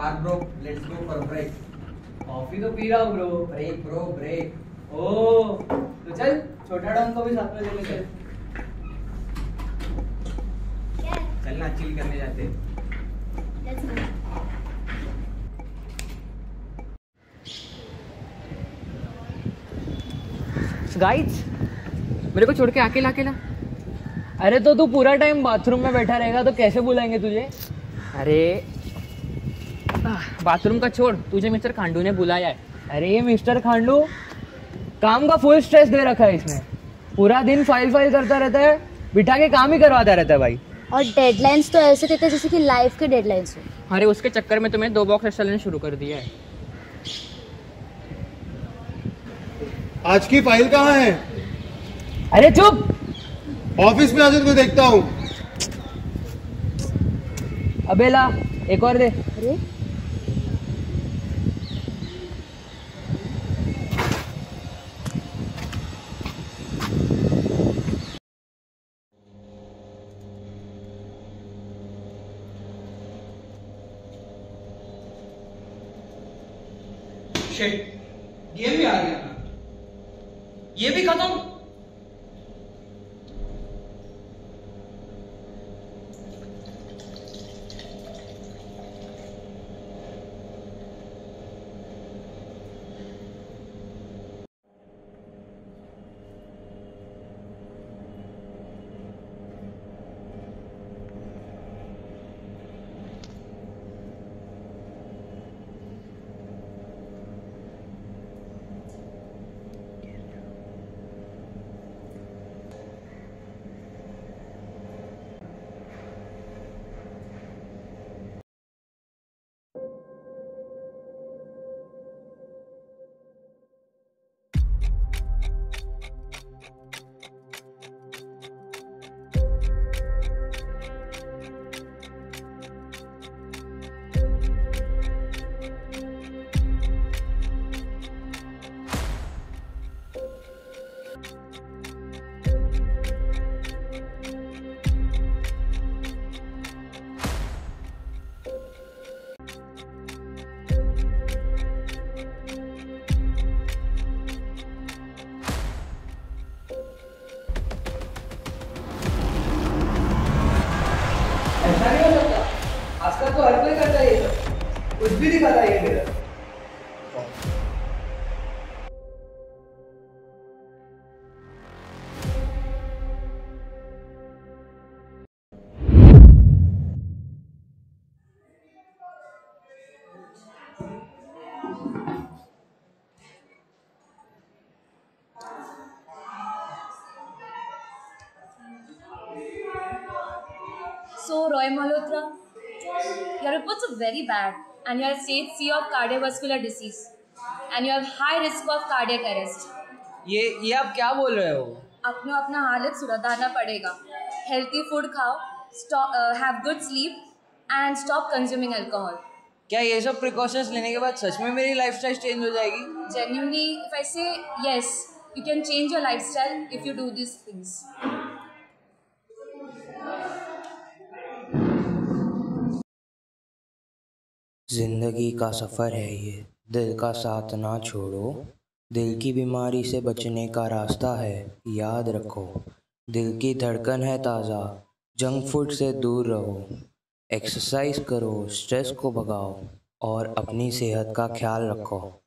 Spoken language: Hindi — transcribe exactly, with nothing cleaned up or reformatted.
Car bro, let's go for break. Coffee तो पी रहा हूँ ब्रो। Break bro, break. ओ तो चल छोटा डॉन को भी साथ में लेके चल। चलना चिल करने जाते। Let's go. गाइस मेरे को छोड़ के अकेला अकेला। अरे तो तू पूरा टाइम बाथरूम में बैठा रहेगा तो कैसे बुलाएंगे तुझे? अरे बाथरूम का छोड़, तुझे मिस्टर खांडू ने बुलाया है। अरे ये मिस्टर खांडू काम का फुल स्ट्रेस दे रखा है इसने। पूरा दिन फाइल फाइल करता रहता है, बिठा के काम ही करवाता रहता है भाई। और डेडलाइंस तो ऐसे देते हैं जैसे कि लाइफ के डेडलाइंस हो। अरे उसके चक्कर में तुम्हें दो बॉक्स एक्स्ट्रा लेना शुरू कर दिया है। आज की फाइल कहाँ है? अरे चुप, ऑफिस में आज तुझको देखता हूँ। अबे ला एक और दे। अरे शिट, गेम भी आ गया, ये भी खत्म। ऐसा नहीं हो सकता, आजकल तो हर कोई करता है ये सब, कुछ भी दिखाता है ये मेरा। So, Roy Malhotra, your reports are very bad and you are stage C of cardiovascular disease and you have high risk of cardiac arrest. ये ये आप क्या बोल रहे हो? अपना अपना हालत सुधारना पड़ेगा। हेल्थी फूड खाओ, stop, uh, have good sleep and stop consuming alcohol. क्या ये सब प्रिकॉशंस लेने के बाद सच में मेरी लाइफस्टाइल चेंज हो जाएगी? Genuinely, if I say yes, you can change your lifestyle if you do these things. जिंदगी का सफ़र है ये, दिल का साथ ना छोड़ो। दिल की बीमारी से बचने का रास्ता है, याद रखो। दिल की धड़कन है ताज़ा, जंक फूड से दूर रहो। एक्सरसाइज करो, स्ट्रेस को भगाओ और अपनी सेहत का ख्याल रखो।